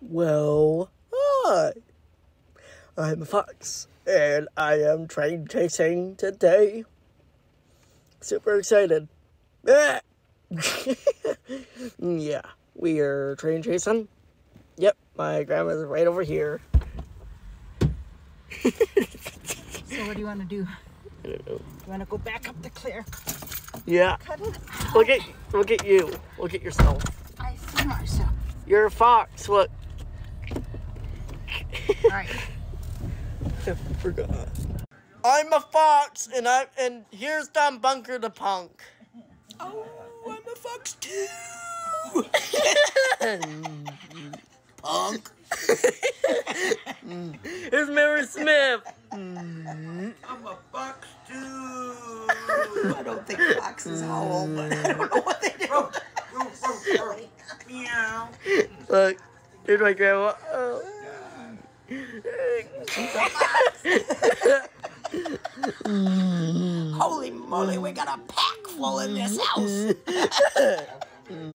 Well, hi. I'm a fox, and I am train chasing today. Super excited. Yeah, we are train chasing. Yep, my grandma's right over here. So what do you want to do? I don't know. You want to go back up the clear? Yeah. Cut it out. Look at you. Look at yourself. I see myself. You're a fox. Look. All right. I forgot. I'm a fox, and here's Don Bunker the punk. Oh, I'm a fox too. Punk. Here's Mary Smith. I'm a fox too. I don't think foxes howl, but I don't know what they do. Meow. Look, here's my grandma. Oh. Holy moly, we got a pack full in this house.